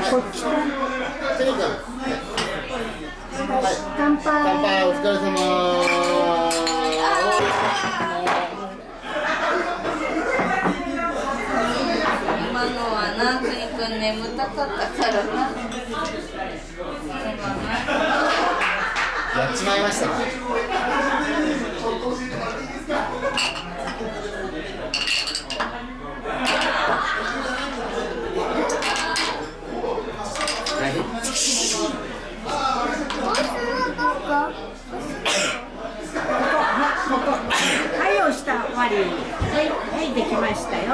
こっちか。はい、乾杯。乾杯、お疲れ様。 今のはな、くにくん眠たかったからな。 やっちまいましたか。 はい、押した終わり。はい、できましたよ。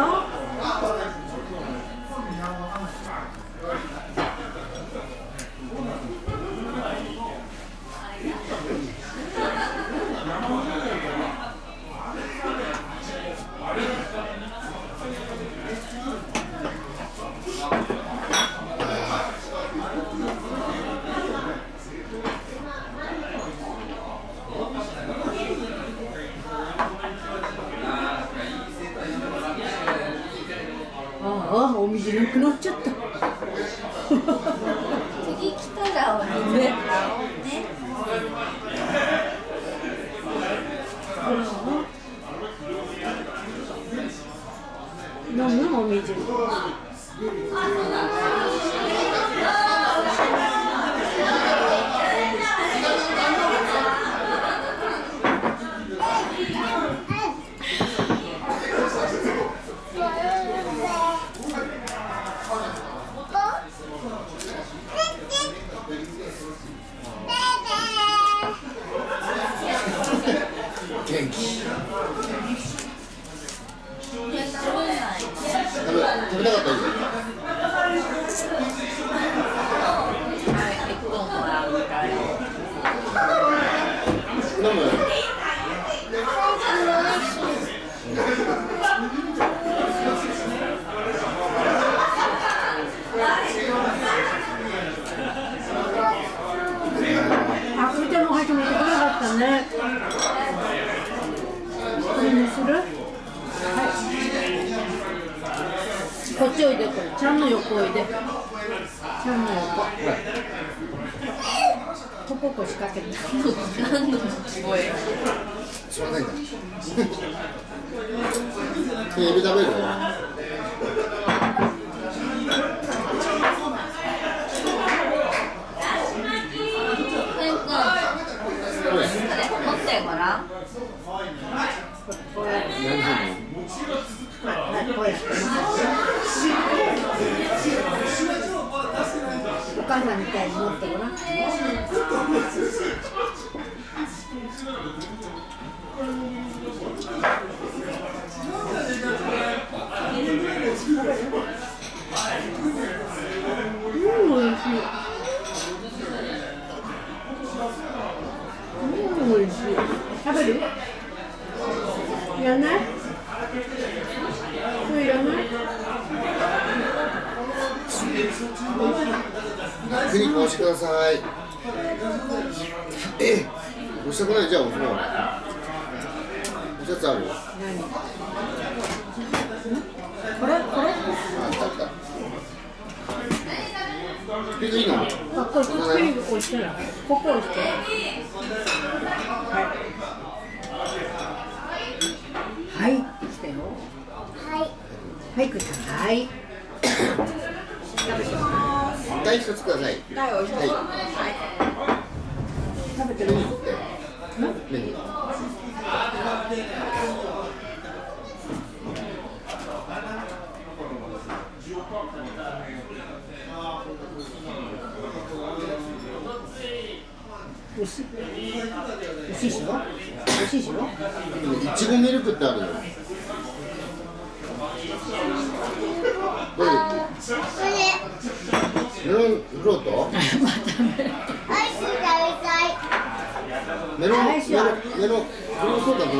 お水なくなっちゃった。 次来たらお水ね。 飲むお水。 元気。食べたかったです。飲む。 あ、くーちゃんのお箸持ってこなかったね。これにする？はい。こっちおいで、これ。ちゃんの横おいで。ちゃんの横。ここ仕掛けて。 何の声？ しょうがないんだ。エビ食べる？ 持ってごらん。 お母さんみたいに持ってごらん。おいしい。おいしい。食べる？いらない？いらない？ クリップ押してください。押したくない？じゃあ押そう。お札ある？ これ？ あったあった。クリップいいの？ あ、これクリップ押したら、ここ押して。はい。はい、来たよ。はい。はい、ください。 大一つください。 はい、おいしい。 はい。 食べてる？ メニュー。 美味しい。美味しいでしょ？美味しいでしょ？ いちごミルクってあるよ。どれ？メロンフロート？メロンフルーツソーダどう？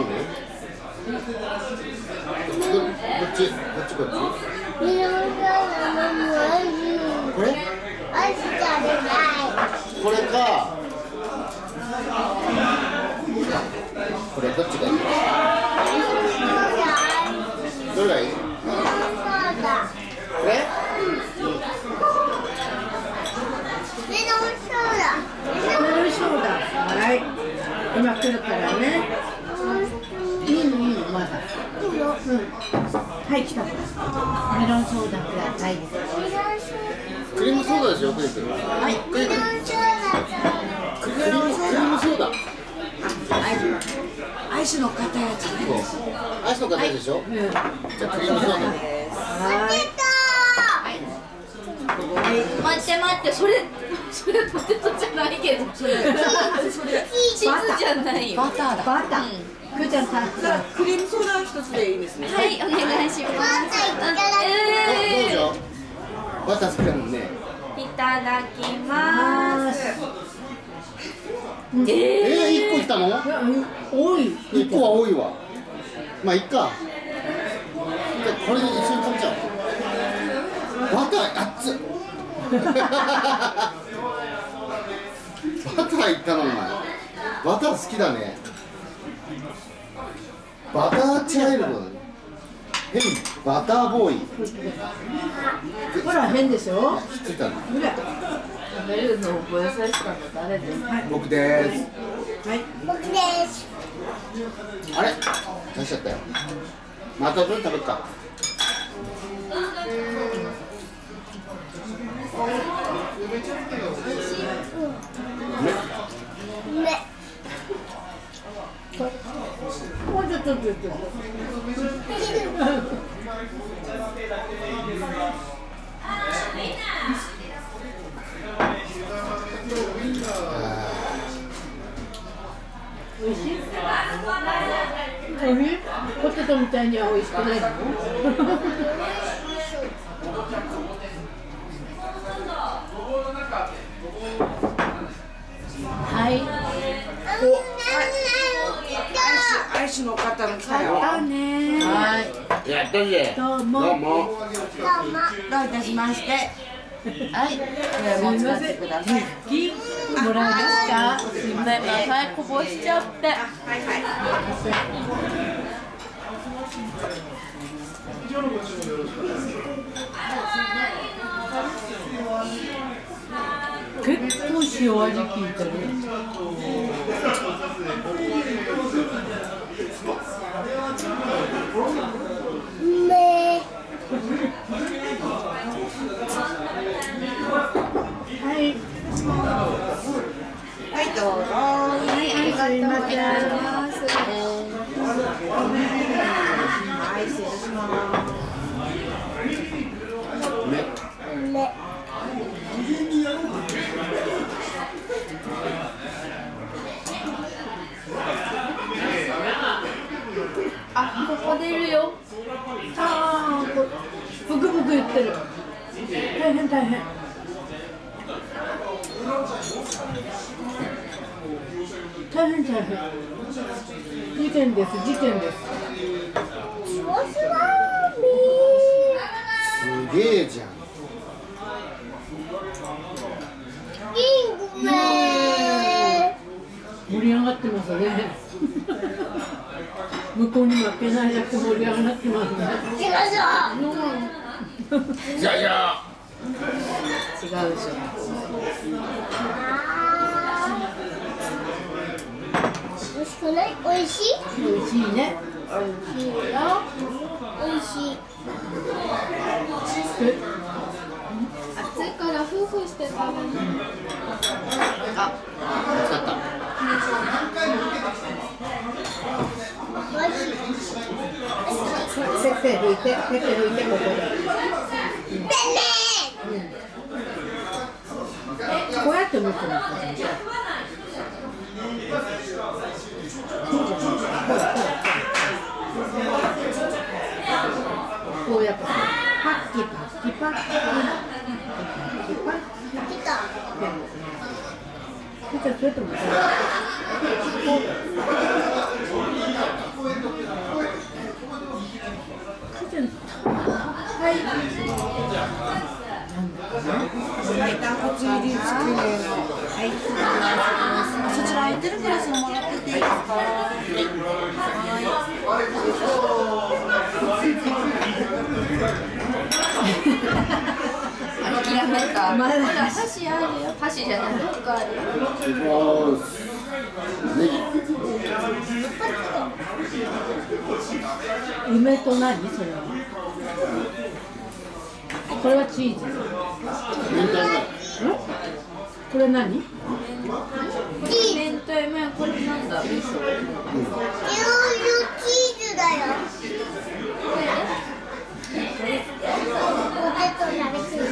どっち？メロンソーダ飲む。これ？これか。これどっちがいい？どれがいい？これ？ まだ。 いいの。 はい、来た。メロンソーダください。 クリームソーダでしょ、クリーム。 はい。 クリームソーダ。 アイスの硬いやつね。 アイスの形でしょ。じゃあクリームソーダ。 待ってそれポテトじゃないけどそれチーズじゃないよ。バターだ。 バター。くーちゃんさん。 クリームソーダ一つでいいですね。はい、お願いします。 どうぞ。バター好きだもんね。 いただきます。 1個いったの？ 多い。 1個は多いわ。まあいっか。じゃあこれで一緒に食べちゃおう。バター熱っ。バターいったのお前。バター好きだね。バターチャイルドだね。変バターボーイ。 ほら変でしょ。 ひっついたの。 食べるの覚えさせたの誰ですか？ 僕です。 はい。 僕です。あれ？出しちゃったよ。またどれ食べるか。 もうちょっと。美味しい？ポテトみたいには美味しくないの？はい。 アイスの方の来たよ。 はい。 やったぜ。 どうも。 どういたしまして。はい。これも使ってください。 もらえますか？ すみません、こぼしちゃって。はい。 結構塩味効いてる。はい。 はい、どうぞ。はい、ありがとうございます。はい、失礼します。あ、ここ出るよ。 ああ、ブクブク言ってる。大変。大変事件です。 すげえじゃん。 盛り上がってますね。向こうに負けないだけ盛り上がってますね。 じゃ違うでしょ。 美味しくない？美味しい？ 美味しいね。 美味しいよ。美味しい。 暑いから夫婦して食べる。あ、 暑かった。 ペッペ拭いてここで。こうやってむくの。こうやってパッキパッキパッキじゃあそれともはい。 軟骨入りつくねの。はい。そちら空いてるからそのもらってていいですか。諦めた。まだ箸あるよ。箸じゃない。どっかあるよ。 梅と何それは。これはチーズ。これ何？ 明太麺、これなんだ？味噌。 チーズだよ。ポテト食べてる。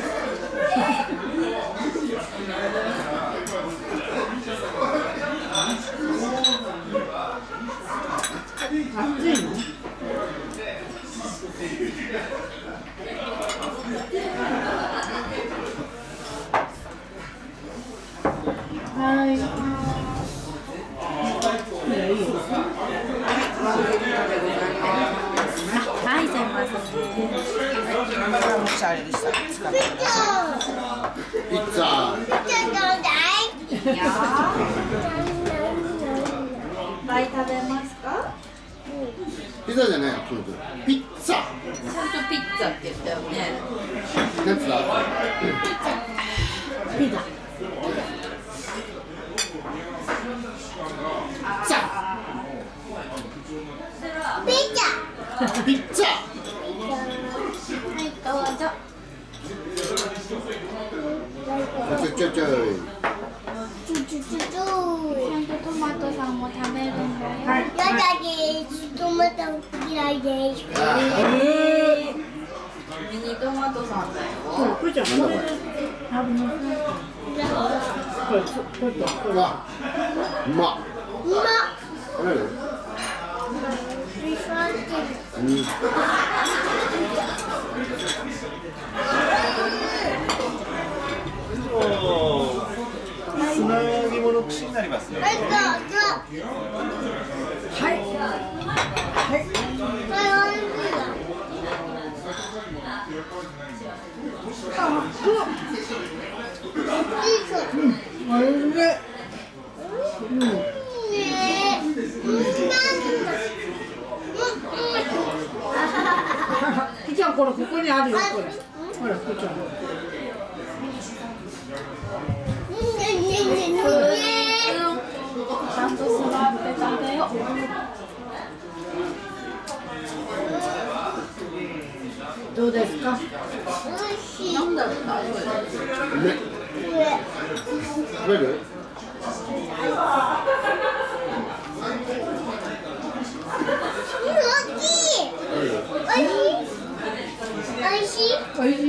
熱いの？はい。いや、いいよ。 はい、すいません。 おしゃれでした。 ピッツァ。 いいよ。いっぱい食べますか？ ピザじゃないよ、ピッツァ。 ちゃんとピッツァって言ったよね。 なんつった？ ピザ。 ピッツァ。 はい、どうぞ。 ちょい。 ちゃんとトマトさんも食べるんだよ。 やだです。トマト嫌いです。 ミニトマトさんだよ。 そう、これじゃん。これ。あ、もう。これ。 うわ、うまっ。 うまっ。 これ。 つなぎ物串になりますね。 はい。 ピちゃん、これここにあるよ、これ。ほら、ピちゃん。 ちゃんと座って食べよう。 どうですか？ なんだろうな。 食べる？ おいしい。 おいしい。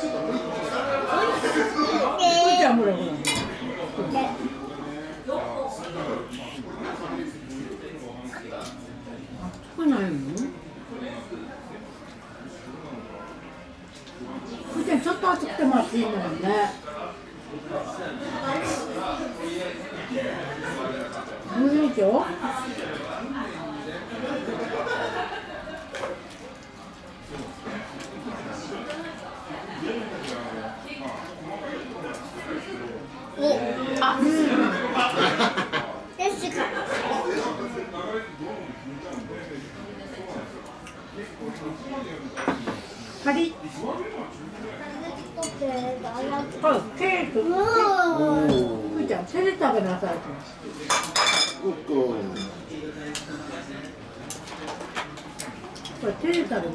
ピちゃん、ほらほら。熱くないの？ピちゃん、ちょっと熱くても熱いんだもんね。おいしいでしょ？カリッ。ケーキ。ふーちゃん、手で食べなさい。これ手で食べなさい。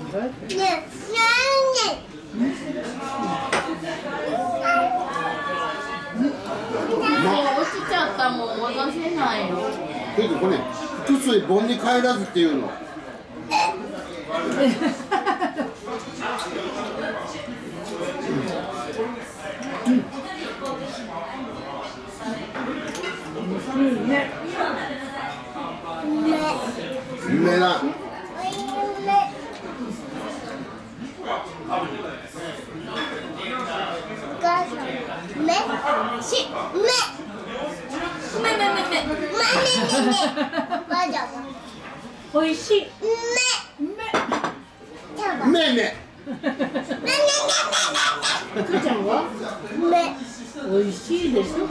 落ちちゃったもん、戻せないよ。 これ複数盆に帰らずっていうの。うめえな。 おいしい。 めめ。 くーちゃんは？おいしいでしょ。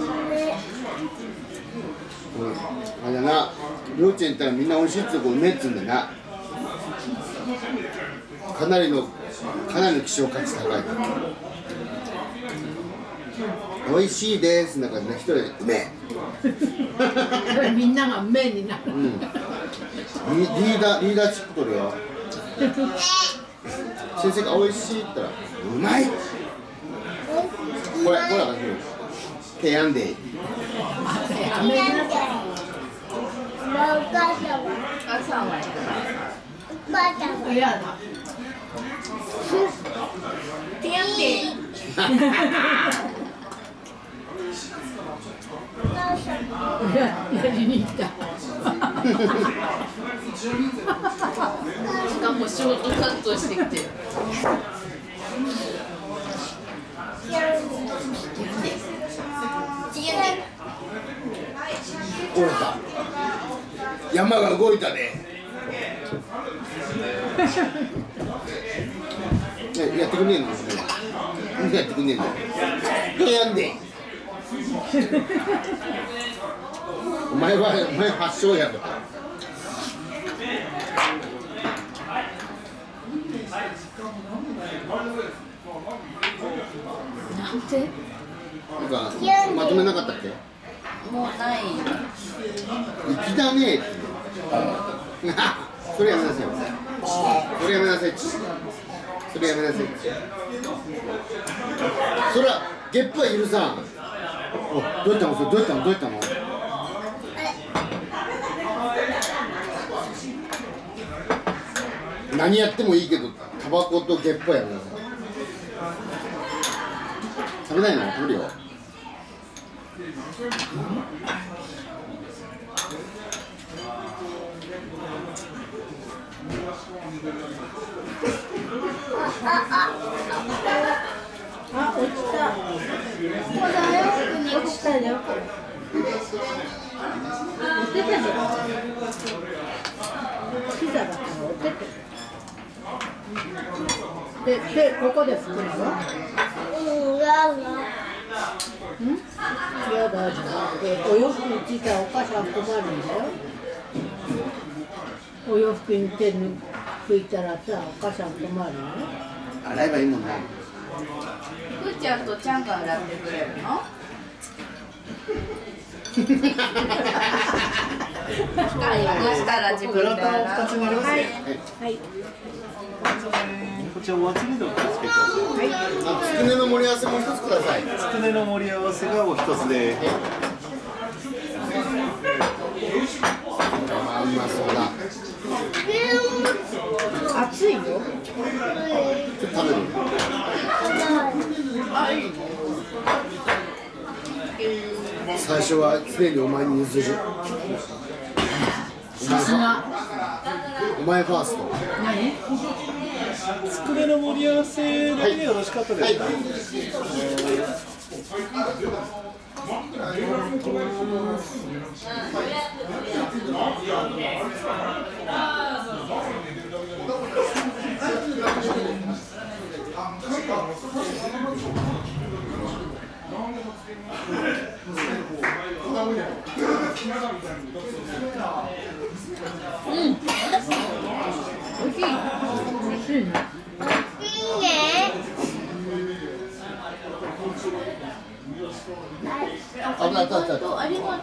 あれだな、幼稚園行ったらみんなおいしいってこうめっつうんだな。かなりの希少価値高い。 美味しいですなんかね、一人でうめえみんなが麺になる。 リーダーチップ取るよ先生が美味しいって言ったらうまいこれが手やんで朝は嫌だ。 ティアンテやりに行った。 しかもショートカットしてきてる。 折れた山が動いたねやってくんねえのやってくんねえの手やんでお前発祥やろなんてなんかまとめなかったっけもうない。 粋だねってそれやめなさいそれやめなさいそれやめなさいそれはゲップは許さんどうやったのそれどうやったの何やってもいいけどタバコとゲップはやめなさい食べないの食べるよあ、落ちた。落ちたよ。落ちてたじゃん。ピザだから落ちてて。で、ここで作るの？やだじゃなくて、お洋服についたらお母さん困るんだよ。お洋服に手拭いたらさ、お母さん困るよ。 洗えばいいもんな。 ふーちゃんとちゃんが洗ってくれるの？洗いましたら自分で洗う。 2つになりますね。 はい。 こちらお厚みでお気をつけください。 つくねの盛り合わせもう一つください。 つくねの盛り合わせがお一つで。 うまそうだ。 熱いよ。 ちょっと食べる。最初は常にお前に譲る。 さすが。 お前ファースト。 何？ つくねの盛り合わせだけでよろしかったですか？ 美味しいね。 ありがとう。 ありがとう。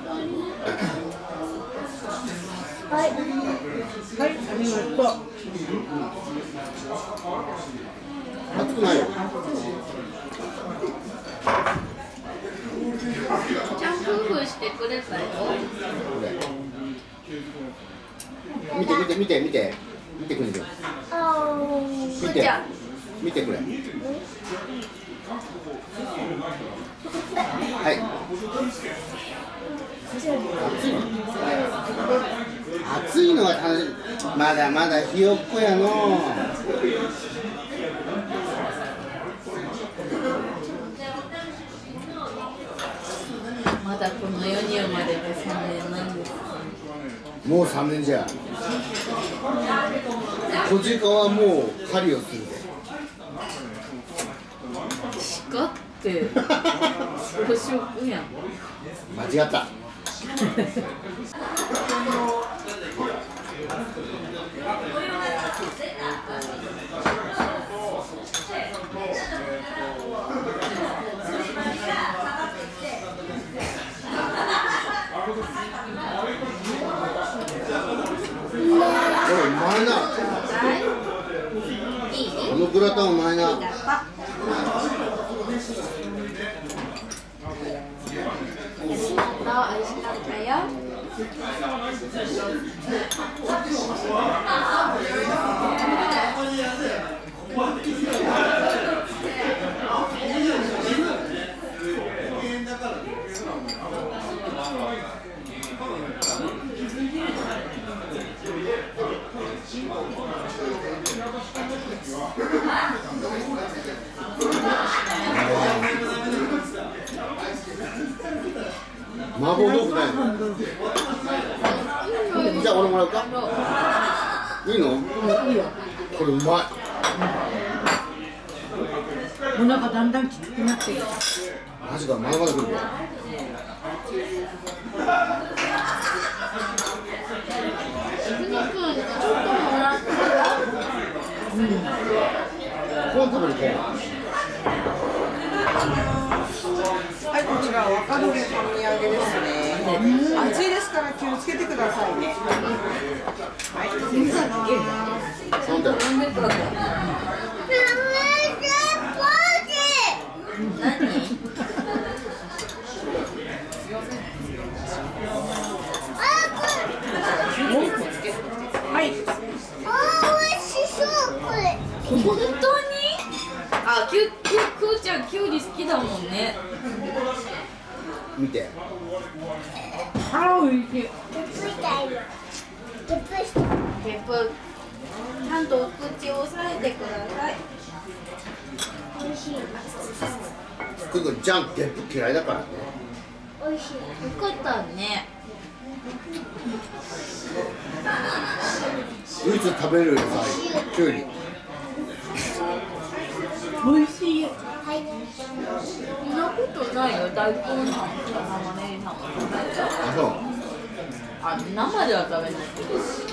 はい、ありがとう。 熱くないよ。 ちゃん夫婦してくれたよ。 見てくれる。見てくれ。はい。暑いのが楽しい。まだまだひよっこやの。 まだこの世に生まれて3年なんです。 もう3年じゃ。小鹿はもう狩りをするで。 鹿って草食やん。 間違った。 いい？ このグラタンうまいな。 だった。 美味しかったよ。 麻婆豆腐だよ。じゃあ俺もらうか。いいの？ いいよ。 これうまい。 お腹だんだんきつくなってきた。 マジか、まだまだ来るよ。コーン食べるコーン。 はい、こちら若鶏半身揚げですね。熱いですから気をつけてくださいね。はい、 そうだよ。 はい。 本当に？あ、くーちゃんキュウリ好きだもんね。 見て。 あ、おいしい。 ゲップ、ちゃんとお口を押さえてください。 くんちゃんゲップ嫌いだからね。 よかったね。 唯一食べる野菜、きゅうり。 おいしい。 そんなことないよ。大根さんとか玉ねぎさんも食べるよ。 あ、そう。 あ、生では食べないけど。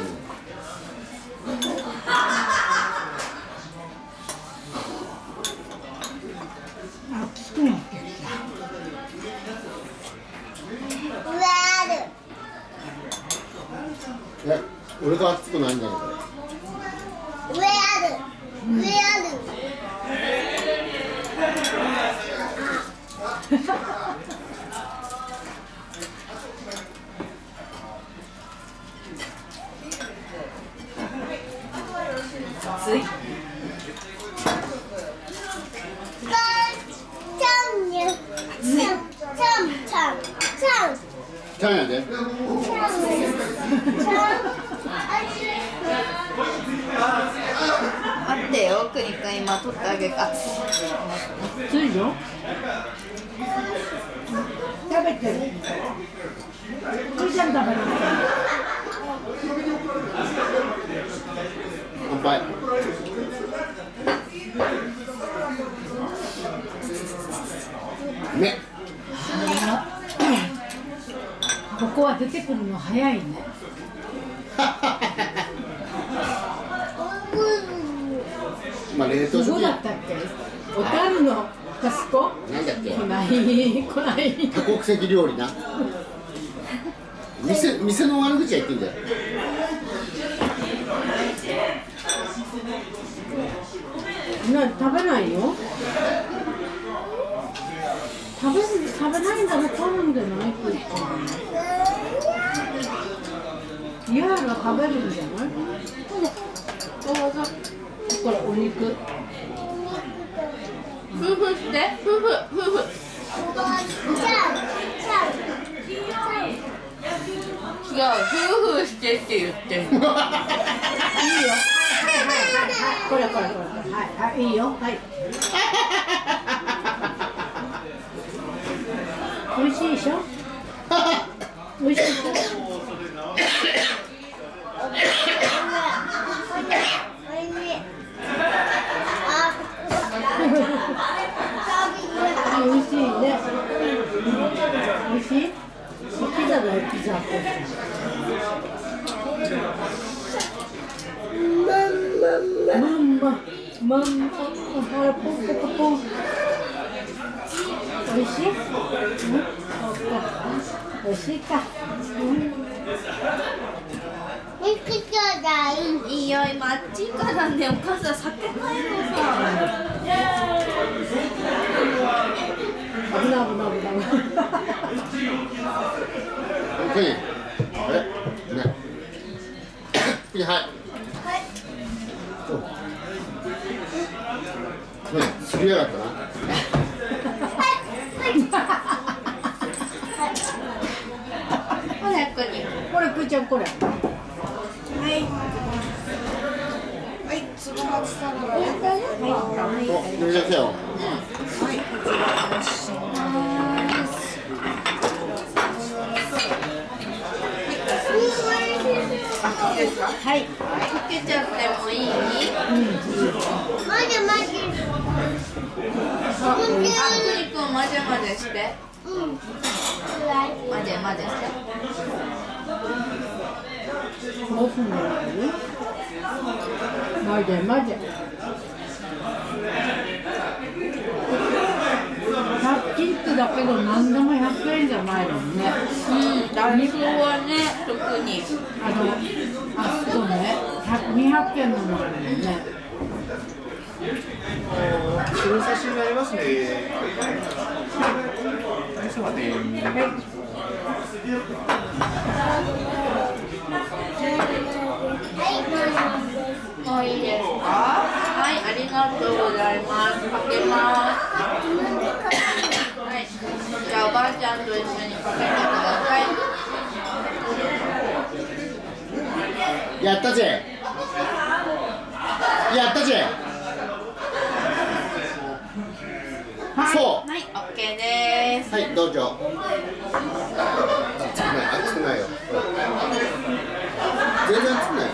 あ、きつくなってきた。 俺が熱くないんだけど。 熱い。 ちゃんやで。 待ってよ、くにくん今取ってあげるか。 熱いよ。食べてる。くーちゃん食べなさい。 乾杯。ね。 ここは出てくるの早いね。 まあ冷凍食品。 どこだったっけ？小樽のタスコ？ なんだっけ？ 来ない。 多国籍料理な。店の悪口は言ってんじゃん。 食べないよ。食べないんだら頼んでないって言ったの。嫌が食べるんじゃない？どうぞ。これお肉。 夫婦して、夫婦。違う、夫婦してって言ってる。 いいよ。これ。はい、いいよ。はい。美味しいでしょ？美味しいでしょ？美味しいね。美味しい？ピザだよ、ピザ。マンマ、ほら、ポンポコポン。美味しい？美味しいか。 いいよ、今あっちからね、お母さん酒買えるのさ。 危ない。 はい。ね。はい。すりやがったな。 早くに。 これくーちゃんこれ。 はい、つぶはちサラダです。 お、めちゃくちゃよ。 はい、こちらおします。あ、いいですか。 はい。 かけちゃってもいい？ マジマジ。 あ、くにくん混ぜ混ぜして。混ぜ混ぜして。 5分ぐらい。混ぜ。100均ってだけど何でも100円じゃないもんね。 ダイソーはね、特に。 そうね。200円のものね。 その写真がありますね。ちょっと待って。 もういいですか？はい、ありがとうございます。かけます。はい、じゃあおばあちゃんと一緒にかけてください。 やったぜ。そう。 はい、オッケーです。 はい、どうぞ。熱くないよ。全然熱くない。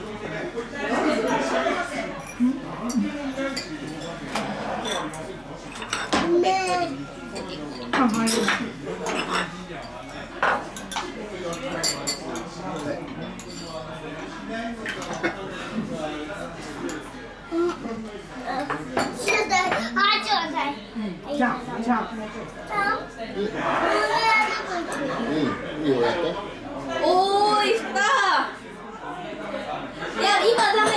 いいよ、やって。 おーい、来た。いや、今ダメ。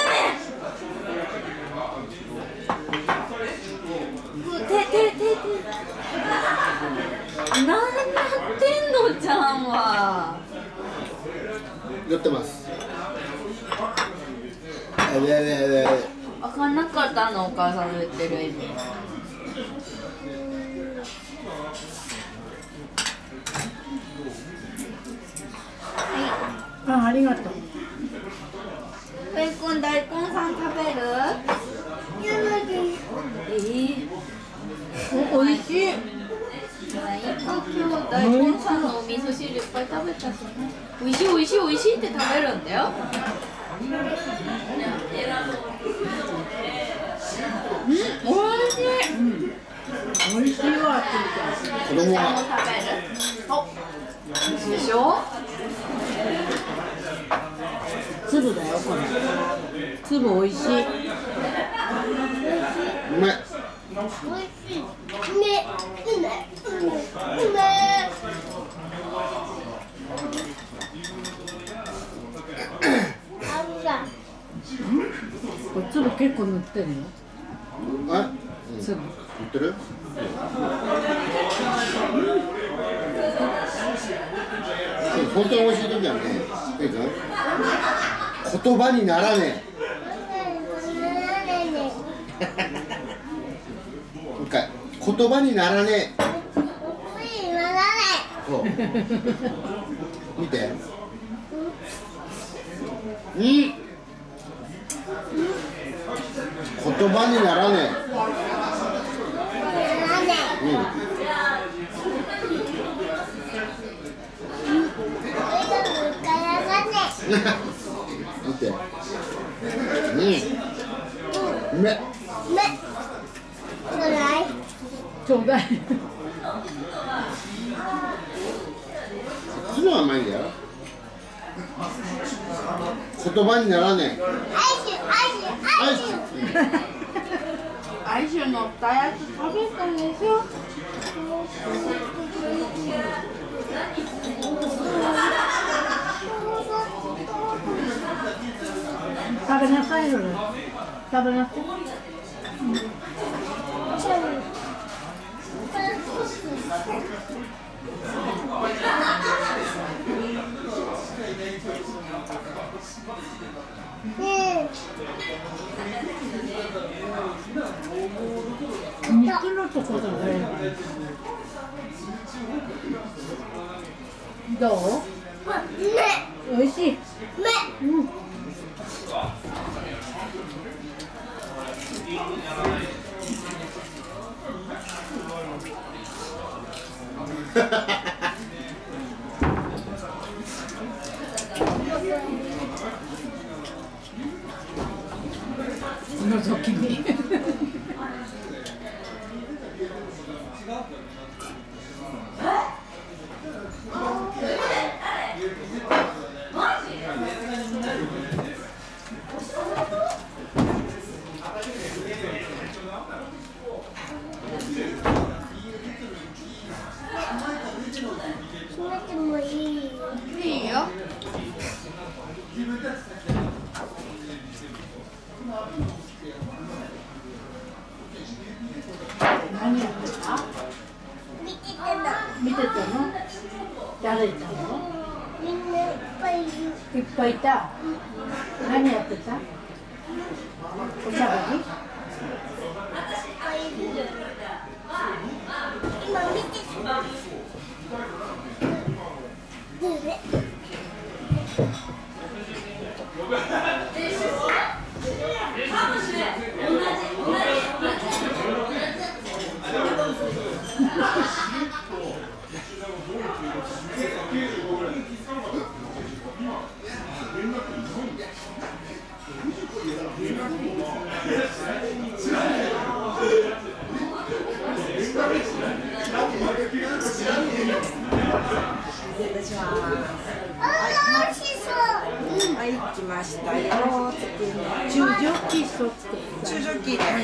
何やってんのちゃんは。 やってます。 分かんなかったの、お母さんの言ってる意味。 ありがとう。 大根さん食べる？ おいしい。 今日大根さんのお味噌汁いっぱい食べたしね。おいしいって食べるんだよ。おいしいわ、 子供は。 でしょ？ 粒だよ、これ。粒おいしい。 うまい。 これ粒結構塗ってるよ。 塗粒。 ってる？本当に美味しい時はね、言葉にならねえ。一回、言葉にならねえ。そう。見て。言葉にならねえ。見て。うめ。 ちょうだい。 そっちのは甘いんだよ。言葉にならねえ。 アイス乗ったやつ食べたでしょ。 食べなさいよ。食べなさい。肉のところだね。どう？美味しい。うん。覗き見。 いいよ。 何やってた？見てたの？誰いたの？ みんないっぱいいる。 いっぱいいた。何やってた？おしゃべり？ 今見てた。 はい、来ましたよ。 中ジョッキソって中ジョッキで。はい。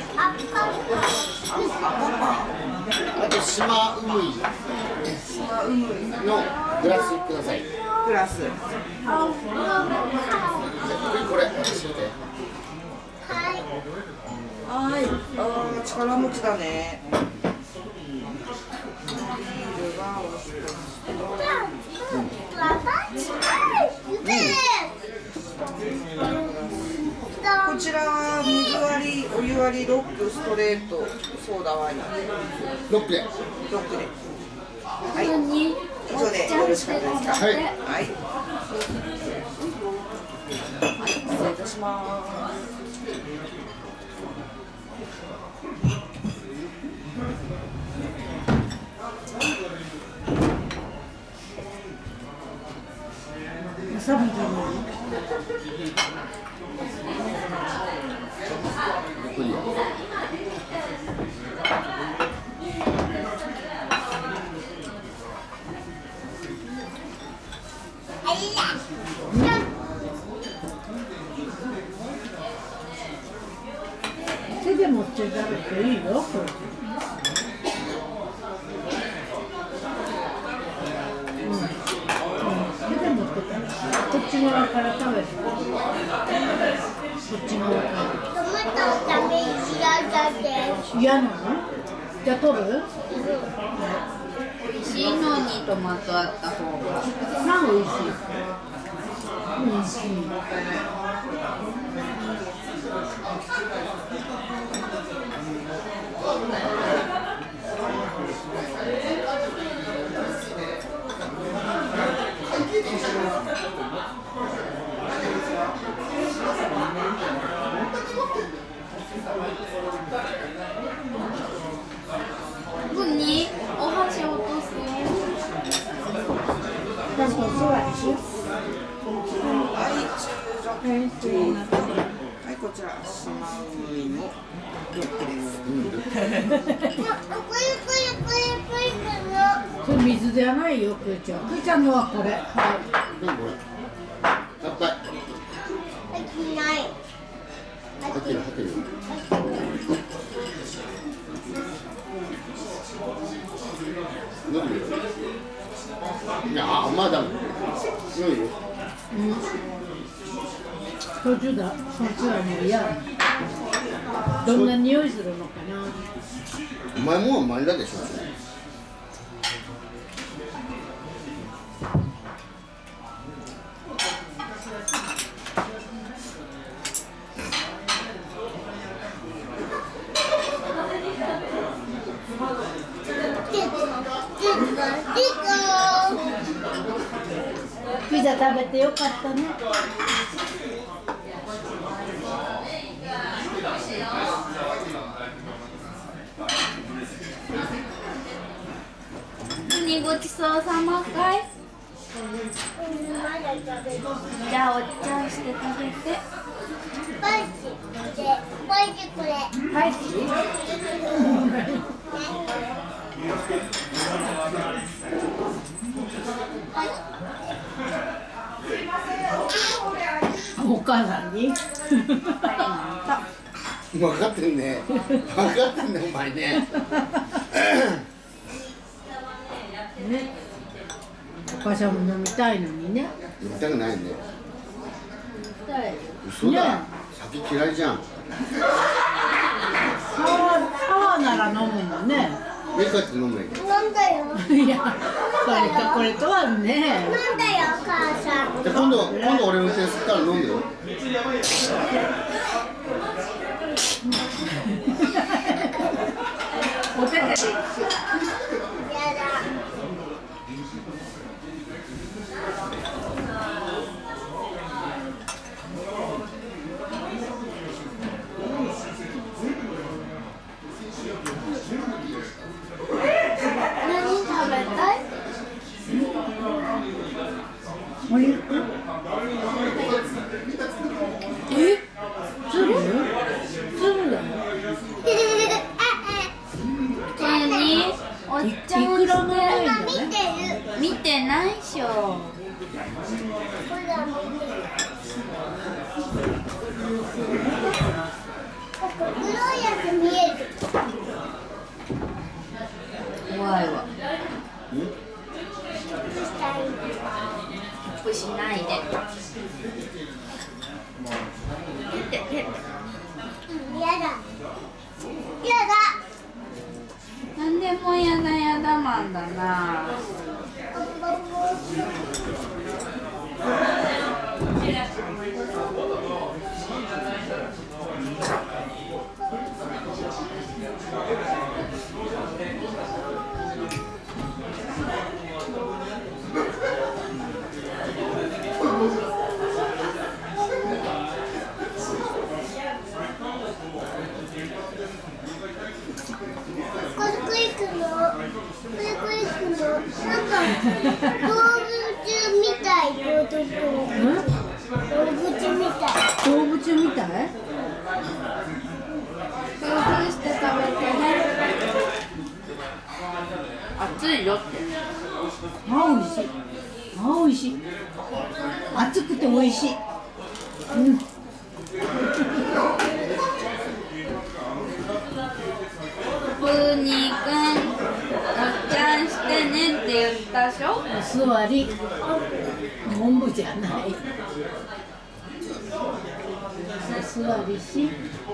あと島うむいのグラスください。 グラス。 これ私で。 はい。ああ、力持ちだね。こちらは水割り、お湯割り、ロック、ストレート、ソーダワイン。 ロックで。 ロックで。はい。以上でよろしかったですか。 はい。 はい。はい、失礼いたします。 わさびでも手で持って食べていいよ。こっち側から食べる。こっち側から。 トマト食べ嫌だです。 嫌なの？じゃあ取る？ 美味しいのにトマトあった方が。 まあ美味しい。美味しい。 にお箸落とすよ。 なんかお座りしよう。 はい、はい、こちら島海のロックです。 これ水ではないよ、くーちゃん。くーちゃんのはこれ。はい。 何これ。乾杯。 入ってない。 入ってる入ってる。飲んでる。いや、まだ。 途中だ、そっちはもう嫌。どんな匂いするのかな。 お前もう前だでしょ。 ピザ食べてよかったね。 ごちそうさまかい。じゃあお茶して食べて。 パイチで、パイチこれ。 はい。お母さんに。 分かってんね。分かってんね、お前ね。 ね。お母さんも飲みたいのにね。 飲みたくないね。嘘ねだ。酒嫌いじゃん。 サワーなら飲むもんね。 家帰って飲むやん。 飲んだよ。 いや、これとはね。 飲んだよ、母さん。 じゃあ今度俺運転するから飲んでよ。 お手手で。 やだ。 何食べたい？ お肉？え？鶴だよ。 何？おっちゃんいくらもないんだ見てる。 見てないっしょ。 ほら、見てる。黒いやつ見える。 怖いわ。 したい。 プしないで。 やだ。やだ。 なんでもやだやだマンだな。 動物みたい。 動物みたい？ 工夫して食べてね。熱いよって。 美味しい。美味しい。熱くて美味しい。うん。 プーニーくん、お茶してねって言ったでしょ。 お座り。おんぶじゃない。お座りし。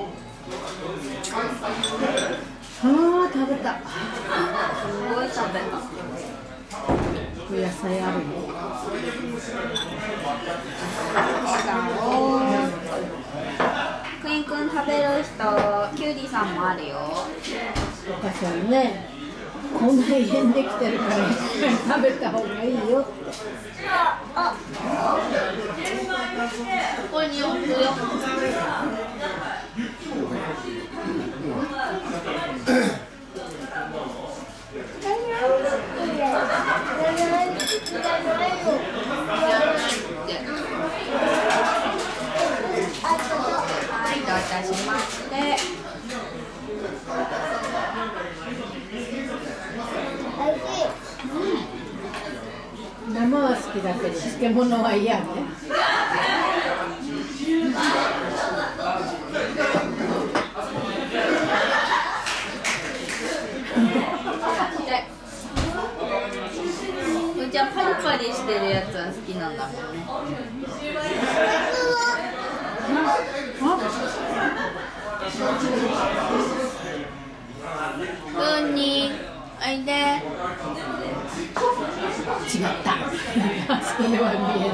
ああ、食べた。 すごい食べた。 野菜あるよ。 クインくん食べる人、キュウリさんもあるよ。 お母さんね、こんな家にできてるから食べた方がいいよって。 ここに置くよ。はい、どういたしまして。 生は好きだけど漬物は嫌ね。 じゃあパリパリしてるやつは好きんだもんね。ブンニー、おいで。 違った。それは見えない。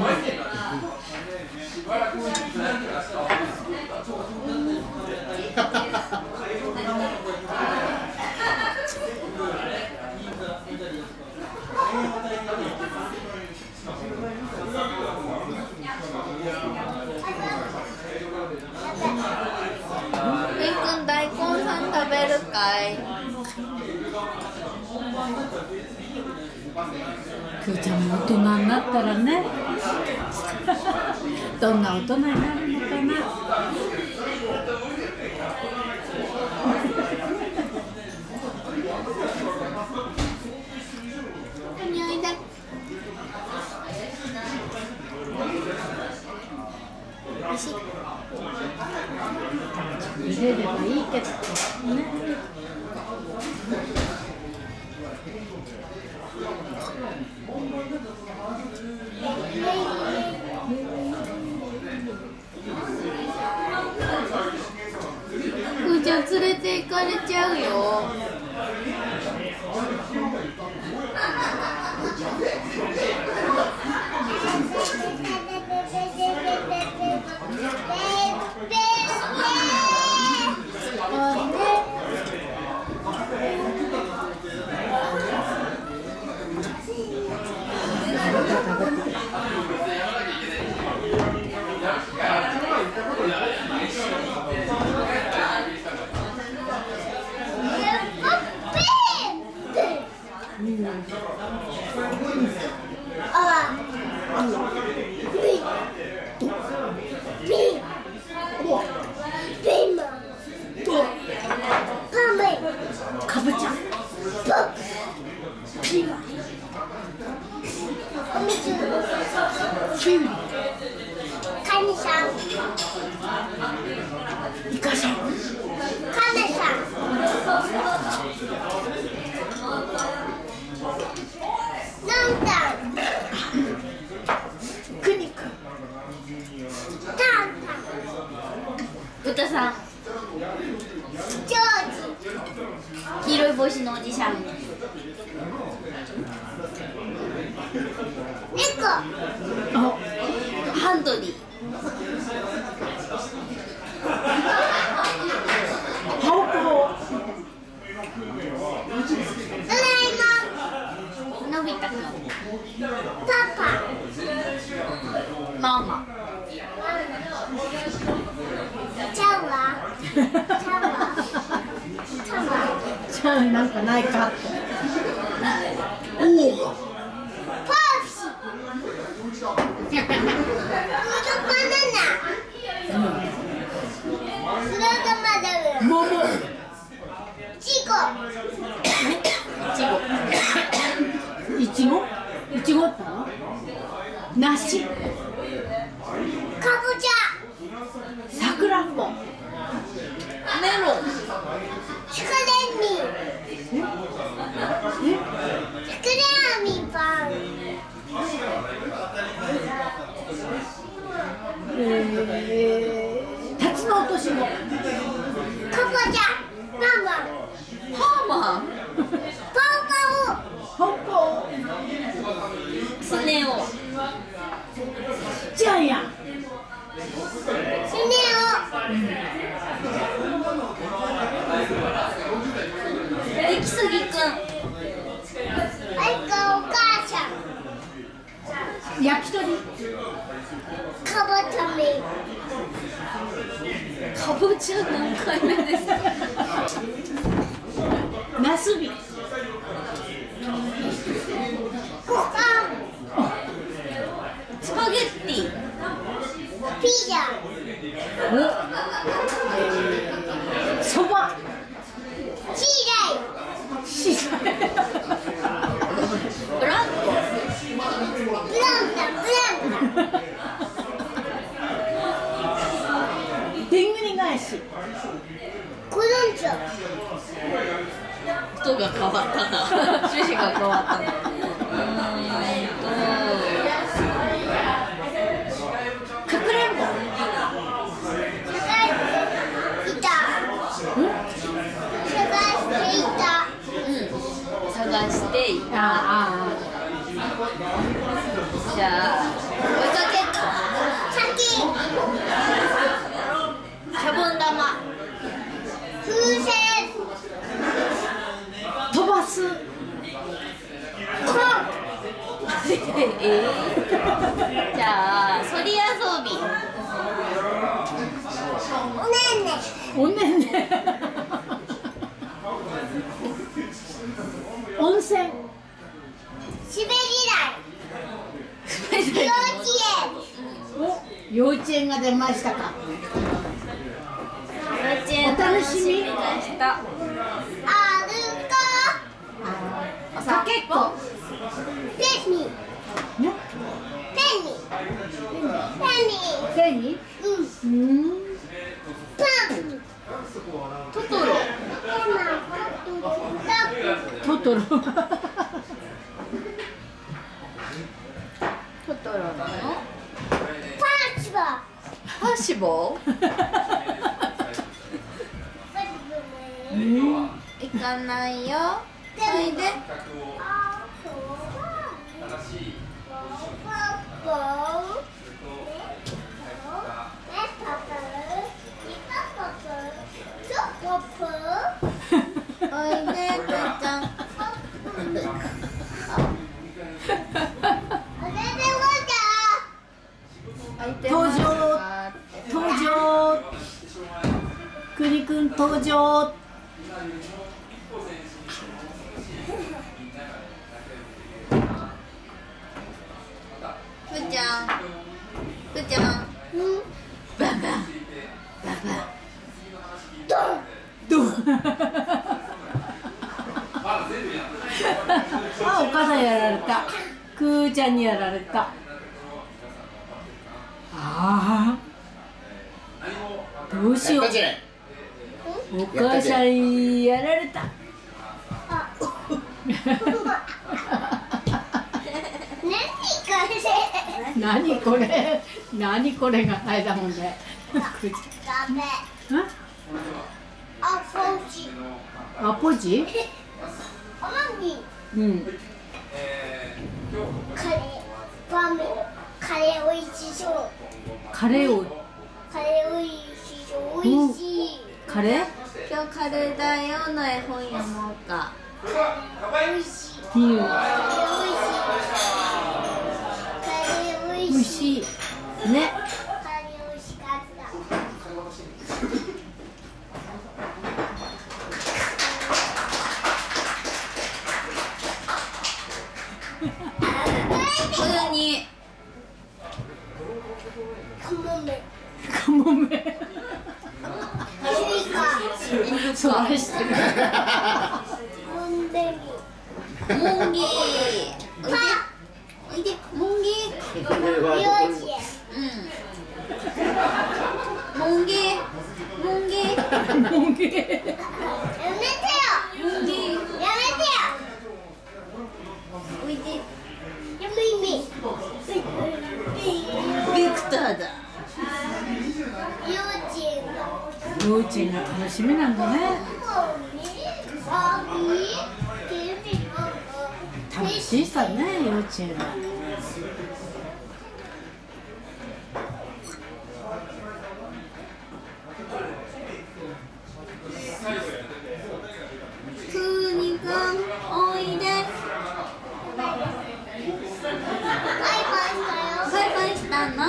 レイ君大根さん食べるかい？ くーちゃんも大人になったらね。どんな大人になるのかな。入れればいいけどね。 くーちゃん連れて行かれちゃうよ。 かぶちゃん。ピーマン。 お水。 キュウリ。 カニさん。 イカさん。 カメさん。ノンタン。 クニク。 タンタン。 豚さん。 ジョージ。 黄色い帽子のおじさん。 猫。 ハンドリー。 ハオコドラえのび太くん。 もん。パパ。 ママ。 ちゃうわ。ちゃうわ。ちゃうわ。 じゃあなんかないかって。 パーシ。フードバナナ。フロートマダム。 桃。 チゴ。 いちご。いちごっての？梨。 かぼちゃ。 さくらんぼ。 メロン。 スクレミン。スクレミンパン。 タツノオトシゴ。 かぼちゃ。ママ。 ハーマン。 パオパポンポン。 スネ夫。 ジャイアン。 オ。スネ出来すぎくん。 オ。お母さん。 焼き鳥。 かぼちゃめ。 かぼちゃ何回目ですか？ ナスビ。 ご飯。 スパゲッティ。 ピザ。 そば。 チーライ。 ブランコ。 ブランタ。 でんぐり返し。 コロンチョ。 音が変わったな。趣旨が変わったな。 イ。 あじゃあ追いかけっこ。 先シャボン玉。 風船飛ばす。 じゃあそり遊び。 おねんねおねんね。温泉。 滑り台幼稚お、幼稚園が出ましたか。 幼稚園楽しみでした。 園お酒っこ。 ペンニね、 ペンニ手に。 パントトロ。 トトロ。 トトロのパンチバハッシュボー。行かないよ。おいで。おいで、くーちゃん。 登場。登場。くにくん登場。 くーちゃん。くーちゃん。バンバン。バンバン。 どう。あ、お母さんやられた。くーちゃんにやられた。ああ。どうしよう。お母さんやられた。何これ。何これがあれだもんね。アポジ。うん。 カレーおいしそう。 カレーを。 カレーおいしそう。おいしい。 カレー。 今日カレーだよの絵本読もうか。 おいしい。 うん。 カレーおいしい。カレーおいしい。 美味しい。ね。 カレーおいしかった。 普通に。 カモメ。 カモメ。 スイカ。 それしてる。 モンデリ。 モンギー。おいで。モンギー。 幼稚園。 モンギー。モンギー。 モンゲー。 やめてよ。 モンギー。 やめてよ。 おいで。 やめみ。 ビクターだ。 幼稚園だ。 幼稚園が楽しみなんだね。楽しいさね、幼稚園は。 くにくん、おいで。バイバイしたの？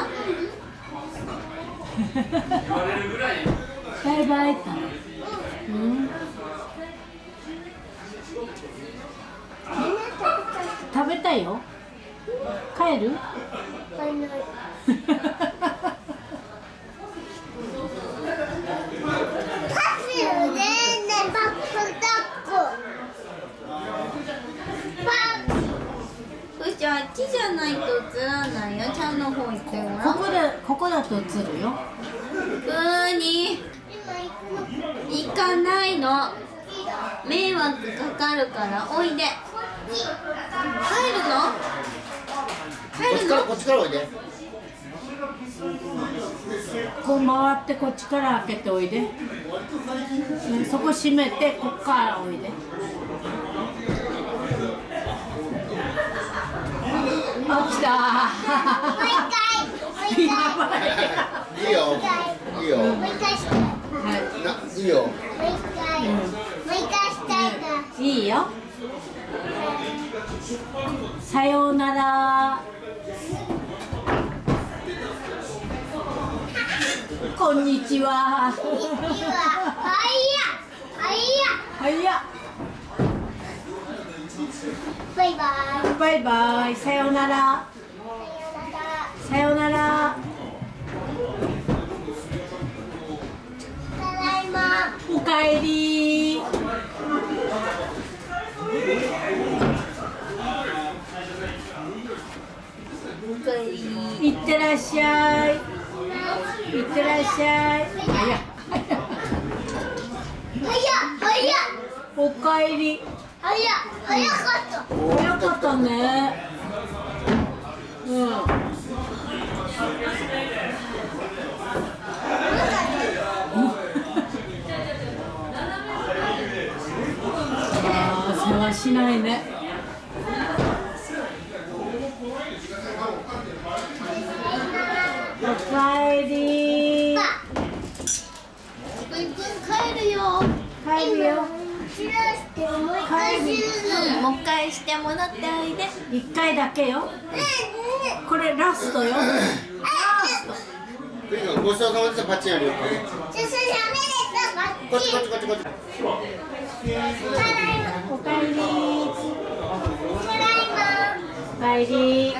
バイバイって。うん。食べたいよ。帰る？ ふーちゃん、あっちじゃないと映らないよ。ちゃんの方行ってごらん。 ここだと映るよ。 くーに行かないの。迷惑かかるからおいで。帰るの？帰るの？ こっちからおいで。 こう回ってこっちから開けておいで。そこ閉めてこっからおいで。 起きた。 いいよいいよいいよ。 いいよ。さようなら。こんにちは。はいや。 バイバイ。 バイバイ。さようなら。さようなら。 ただいま。 おかえり。いってらっしゃい。いってらっしゃい。おかえり。 早かった。 早かったね。うん。世話しないね。おかえり。 帰るよ。 帰るよ。 もう一回してもらっておいで。 一回だけよ。これラストよ。ラスト。 ごちそうさまでした。パチンあるよ。こっち。 おかえり。おかえり。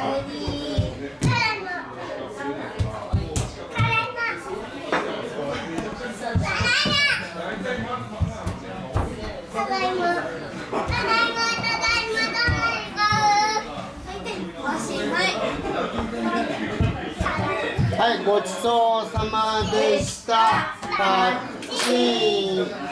はい、ごちそうさまでした。パチン。